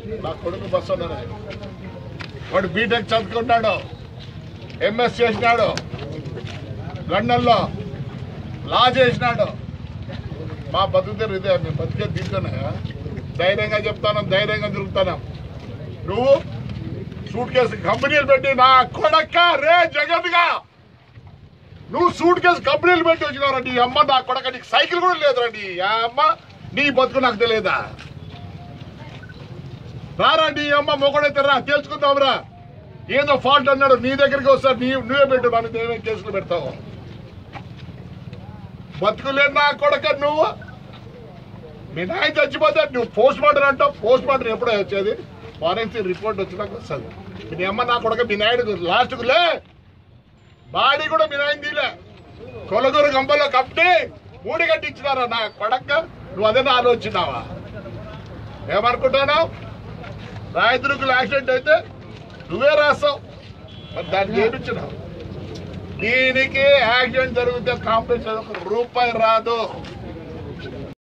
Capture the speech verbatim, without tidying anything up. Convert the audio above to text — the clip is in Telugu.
నా కొడుకు బస్సు ఉన్నది. వాడు బీటెక్ చదువుకున్నాడు, ఎంఎస్ చేసినాడు, లండన్లో లా చేసినాడు. మా బతుకుతారు ఇదే, మేము బతికే దీంతోనే. ధైర్యంగా చెప్తాను, ధైర్యంగా తిరుగుతాను. నువ్వు సూట్ కేసు కంపెనీలు పెట్టి నా కొడక్క రే జగత్గా నువ్వు సూట్ కేసు కంపెనీలు పెట్టి వచ్చినావు నీ అమ్మ. నా కొడక నీకు సైకిల్ కూడా లేదు రండి అమ్మ. నీ బతుకు నాకు తెలియదా? రారా నీ అమ్మ మొగడైతే రా, తెలుసుకుందాంరా. ఏదో ఫాల్ట్ అన్నాడు, నీ దగ్గరికి వస్తారు, నీ నువ్వే పెట్టు, నన్ను ఏమేమి కేసులు పెడతావు. బతుకులేదు నా కొడక. నువ్వు మీ నాయన చచ్చిపోతే నువ్వు పోస్ట్ మార్టం అంటావు. పోస్ట్ మార్టం ఎప్పుడో వచ్చేది? ఫారెన్సిక్ రిపోర్ట్ వచ్చినాక వస్తుంది. మీ అమ్మ నా కొడక మీ నాయుడు లాస్ట్కు లే బాడీ కూడా మీ నాయన తీలే. కొలగూరు గంపలో కప్పి మూడి కట్టించినారా నా కొడక. నువ్వు అదే ఆలోచించినావా? ఏమనుకుంటున్నావు? రాయదుర్గులు యాక్సిడెంట్ అయితే నువ్వే రాస్తావు, మరి దాన్ని చేయించినావు. దీనికి యాక్సిడెంట్ జరిగితే కాంపెన్సేషన్ ఒక రూపాయి రాదు.